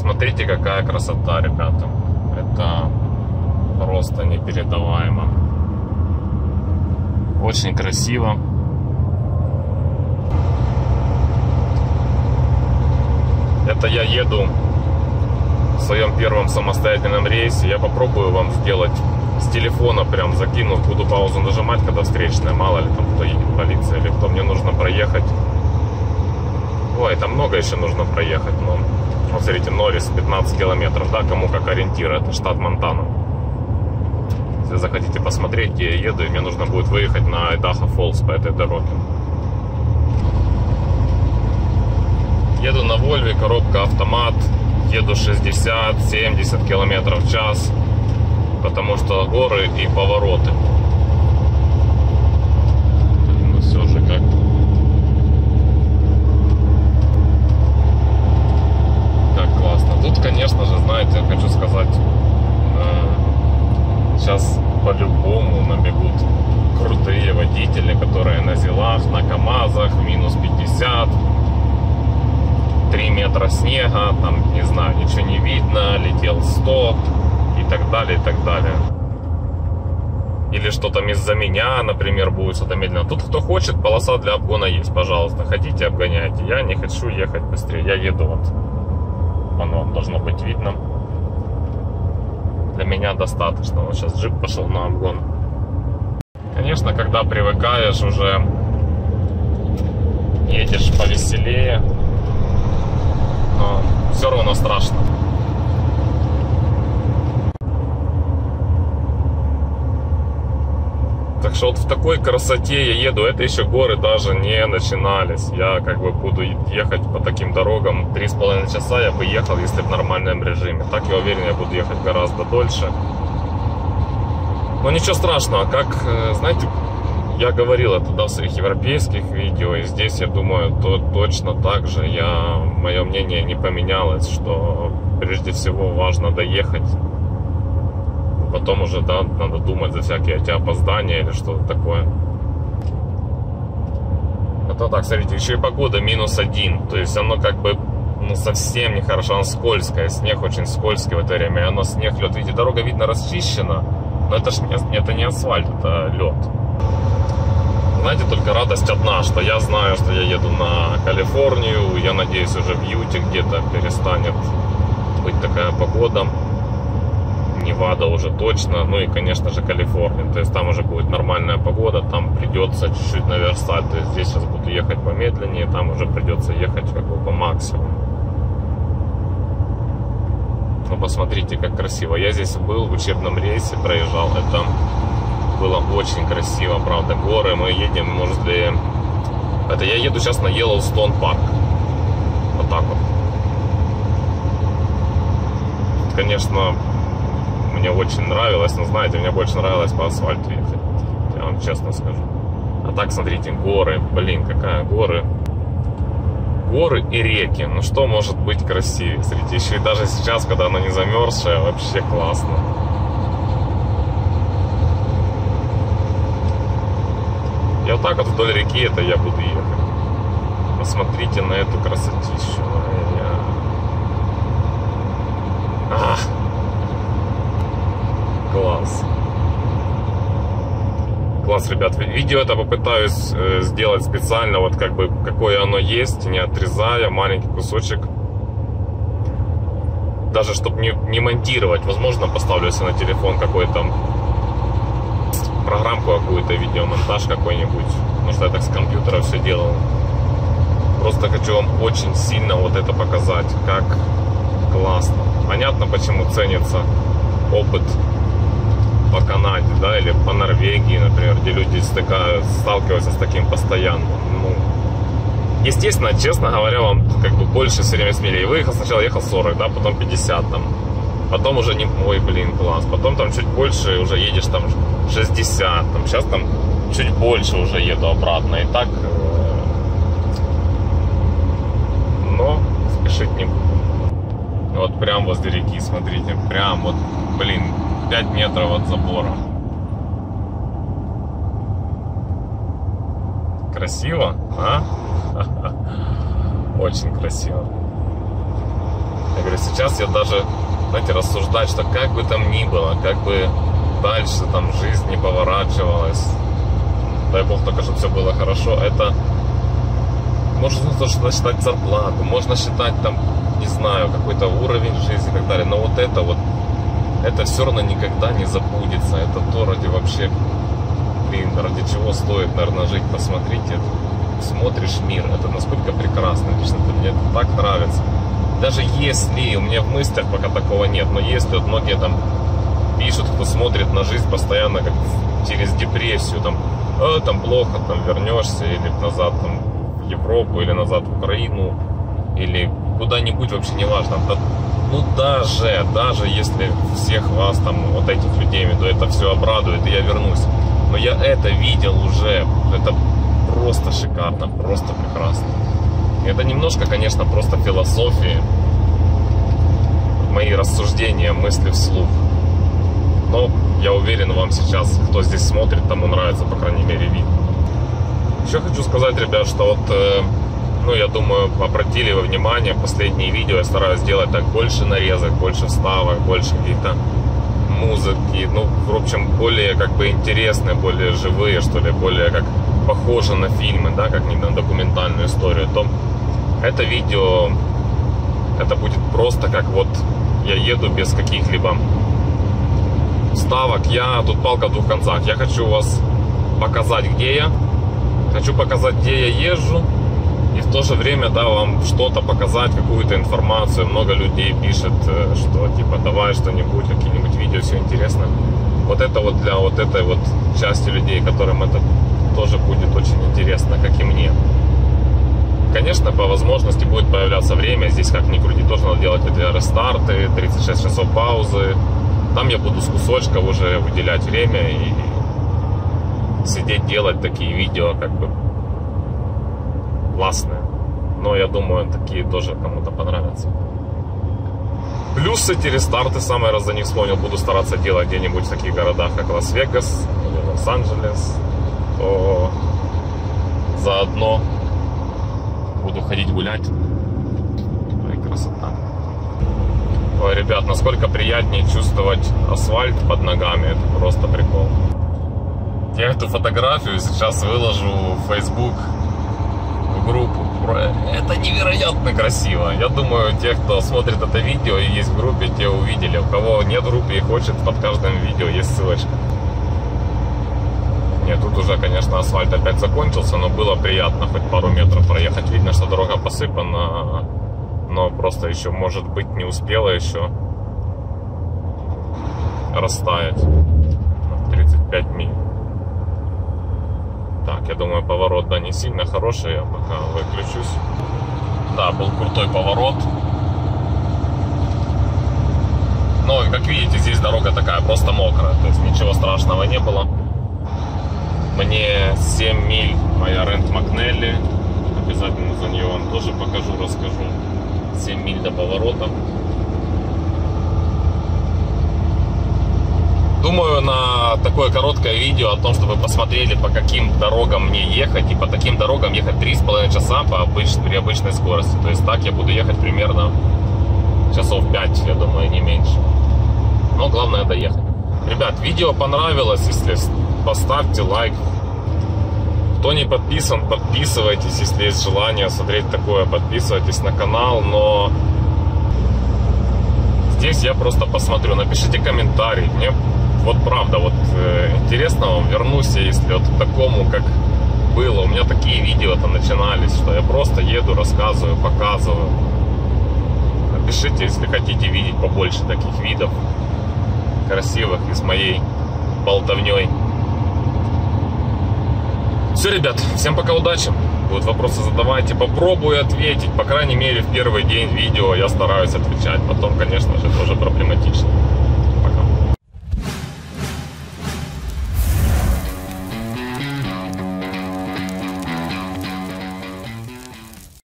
Посмотрите, какая красота, ребята. Это просто непередаваемо. Очень красиво. Это я еду в своем первом самостоятельном рейсе. Я попробую вам сделать с телефона, прям закину, буду паузу нажимать, когда встречная. Мало ли там кто едет, полиция или кто. Мне нужно проехать. Ой, там много еще нужно проехать. Но вот смотрите, Норрис 15 километров, да, кому как ориентир. Это штат Монтана. Если захотите посмотреть, где я еду, и мне нужно будет выехать на Айдахо Фоллс по этой дороге. Еду на Вольве, коробка автомат, еду 60-70 км в час, потому что горы и повороты. Ну все же как классно. Тут, конечно же, знаете, я хочу сказать, сейчас по-любому набегут крутые водители, которые на зилах, на КамАЗах, минус 50. 3 метра снега, там, не знаю, ничего не видно, летел 100 и так далее, и так далее. Или что там из-за меня, например, будет что-то медленно. Тут кто хочет, полоса для обгона есть, пожалуйста. Хотите, обгоняйте. Я не хочу ехать быстрее, я еду вот. Оно должно быть видно. Для меня достаточно. Вот сейчас джип пошел на обгон. Конечно, когда привыкаешь уже, едешь повеселее. Но все равно страшно. Так что вот в такой красоте я еду. Это еще горы даже не начинались. Я как бы буду ехать по таким дорогам 3,5 часа я бы ехал, если в нормальном режиме. Так я уверен, я буду ехать гораздо дольше. Но ничего страшного. Как, знаете, я говорил это, да, в своих европейских видео, и здесь, я думаю, то точно так же. Мое мнение не поменялось, что прежде всего важно доехать. Потом уже, да, надо думать за всякие эти опоздания или что-то такое. А то так, смотрите, еще и погода -1. То есть оно как бы, ну, совсем нехорошо, оно скользкое. Снег очень скользкий в это время. И оно, снег, лед. Видите, дорога, видно, расчищена, но это ж это не асфальт, это лед. Знаете, только радость одна, что я знаю, что я еду на Калифорнию. Я надеюсь, уже в Юте где-то перестанет быть такая погода. Невада уже точно. Ну и, конечно же, Калифорния. То есть там уже будет нормальная погода. Там придется чуть-чуть наверстать. То есть здесь сейчас буду ехать помедленнее. Там уже придется ехать как бы по максимуму. Ну, посмотрите, как красиво. Я здесь был в учебном рейсе, проезжал. Это было очень красиво, правда. Горы, мы едем возле... Это я еду сейчас на Йеллоустоун парк. Вот так вот. Конечно, мне очень нравилось, но, знаете, мне больше нравилось по асфальту ехать. Я вам честно скажу. А так, смотрите, горы. Блин, какая горы. Горы и реки. Ну, что может быть красивее? Смотрите, еще и даже сейчас, когда она не замерзшая, вообще классно. И вот так вот вдоль реки это я буду ехать. Посмотрите на эту красотищу. Класс. Класс, ребят. Видео это попытаюсь сделать специально, вот как бы какое оно есть, не отрезая, маленький кусочек. Даже чтобы не монтировать. Возможно, поставлю себе на телефон какой-то программку какую-то, видеомонтаж какой-нибудь. Потому что я так с компьютера все делал. Просто хочу вам очень сильно вот это показать, как классно. Понятно, почему ценится опыт по Канаде, да, или по Норвегии, например, где люди сталкиваются с таким постоянно. Ну, естественно, честно говоря, вам как бы больше все время смелее. Выехал, сначала ехал 40, да, потом 50 там. Потом уже не... Ой, блин, класс. Потом там чуть больше уже едешь там 60. Там, сейчас там чуть больше уже еду обратно. И так... Но спешить не буду. Вот прям возле реки, смотрите. Прям вот, блин, 5 метров от забора. Красиво, а? Очень красиво. Я говорю, сейчас я даже, знаете, рассуждать, что как бы там ни было, как бы дальше там жизнь не поворачивалась, дай бог только, чтобы все было хорошо, это можно считать зарплату, можно считать там, не знаю, какой-то уровень жизни и так далее, но вот это все равно никогда не забудется. Это то, ради вообще, ради чего стоит, наверное, жить. Посмотрите, смотришь мир, это насколько прекрасно. Лично мне это так нравится. Даже если, у меня в мыслях пока такого нет, но если вот многие там пишут, кто смотрит на жизнь постоянно как через депрессию, там плохо, там вернешься, или назад там, в Европу, или назад в Украину, или куда-нибудь, вообще не важно. Ну даже если всех вас, там, вот этих людей, то это все обрадует, и я вернусь. Но я это видел уже, это просто шикарно, просто прекрасно. И это немножко, конечно, просто философии, мои рассуждения, мысли вслух. Но я уверен, вам сейчас, кто здесь смотрит, тому нравится, по крайней мере, вид. Еще хочу сказать, ребят, что вот... Ну, я думаю, обратили вы внимание, последние видео я стараюсь делать так, больше нарезок, больше вставок, больше каких-то музыки, ну, в общем, более как бы интересные, более живые, что ли, более как похожи на фильмы, да, как не на документальную историю, то это видео, это будет просто как вот я еду без каких-либо вставок, тут палка в двух концах, я хочу вас показать, где я, хочу показать, где я езжу, и в то же время, да, вам что-то показать, какую-то информацию. Много людей пишет, что типа давай что-нибудь, какие-нибудь видео, все интересно. Вот это вот для вот этой вот части людей, которым это тоже будет очень интересно, как и мне. Конечно, по возможности будет появляться время. Здесь, как ни крути, тоже надо делать эти рестарты, 36 часов паузы. Там я буду с кусочков уже выделять время и сидеть делать такие видео, как бы классные, но я думаю, такие тоже кому-то понравятся. Плюс эти рестарты, самый раз за них вспомнил, буду стараться делать где-нибудь в таких городах, как Лас-Вегас или Лос-Анджелес, то заодно буду ходить гулять. Ой, красота. Ой, ребят, насколько приятнее чувствовать асфальт под ногами, это просто прикол. Я эту фотографию сейчас выложу в Facebook, группу. Это невероятно красиво. Я думаю, те, кто смотрит это видео и есть в группе, те увидели. У кого нет в группе и хочет, под каждым видео есть ссылочка. Нет, тут уже, конечно, асфальт опять закончился, но было приятно хоть пару метров проехать. Видно, что дорога посыпана, но просто еще, может быть, не успела еще растаять. 35 миль. Так, я думаю, поворот, да, не сильно хороший, я пока выключусь. Да, был крутой поворот. Но, как видите, здесь дорога такая просто мокрая, то есть ничего страшного не было. Мне 7 миль моя Рент Макнелли. Обязательно за нее вам тоже покажу, расскажу. 7 миль до поворота. Думаю, на такое короткое видео о том, чтобы вы посмотрели, по каким дорогам мне ехать. И по таким дорогам ехать 3,5 часа при обычной скорости. То есть так я буду ехать примерно часов 5, я думаю, не меньше. Но главное доехать. Ребят, видео понравилось, если поставьте лайк. Кто не подписан, подписывайтесь, если есть желание смотреть такое, подписывайтесь на канал. Но здесь я просто посмотрю, напишите комментарий. Мне вот правда, вот интересно вам, вернусь я, если вот к такому, как было. У меня такие видео-то начинались, что я просто еду, рассказываю, показываю. Напишите, если хотите видеть побольше таких видов красивых и с моей болтовней. Все, ребят, всем пока, удачи. Будут вопросы, задавайте, попробую ответить. По крайней мере, в первый день видео я стараюсь отвечать. Потом, конечно же, тоже проблематично. Пока.